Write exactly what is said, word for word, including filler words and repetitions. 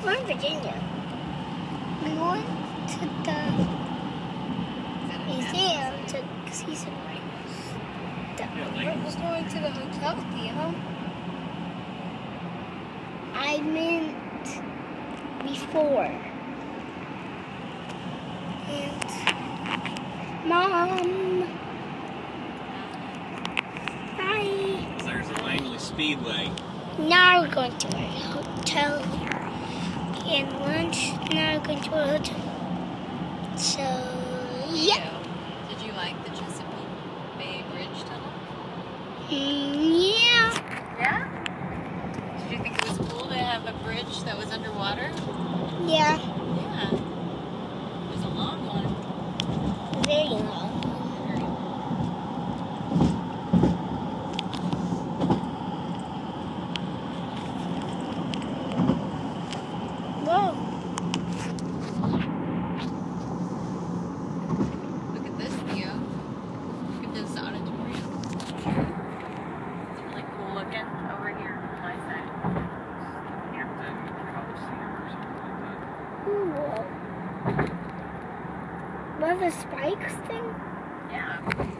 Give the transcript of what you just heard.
We're in Virginia. We went to the museum to see some rhinos. We're going to the hotel, Theo. I meant before. And Mom. Hi. There's a Langley Speedway. Now we're going to our hotel and lunch. Now we're going to our hotel. So, yeah. Did you like the Chesapeake Bay Bridge tunnel? Mm, yeah. Yeah? Did you think it was cool to have a bridge that was underwater? Yeah. Yeah. It was a long one. Very long. Whoa. Look at this, Theo. Look at this auditorium. It's really cool looking over here on my side. Cool. What, the spikes thing? Yeah.